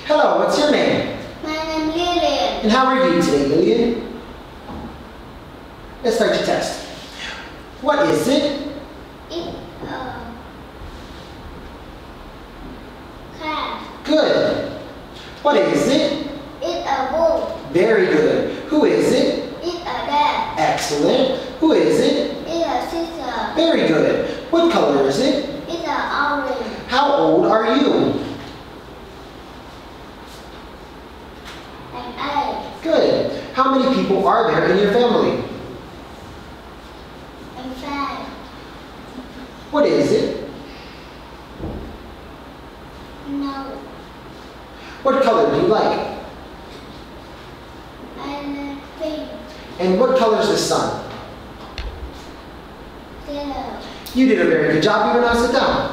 Hello, what's your name? My name is Lillian. And how are you today, Lillian? Let's start your test. What is it? It's a cat. Good. What is it? It's a bull. Very good. Who is it? It's a dad. Excellent. Who is it? It's a sister. Very good. What color is it? It's an orange. How old are you? An egg. Good. How many people are there in your family? And five. What is it? No. What color do you like? I like pink. And what color is the sun? Yellow. You did a very good job. You will now sit down.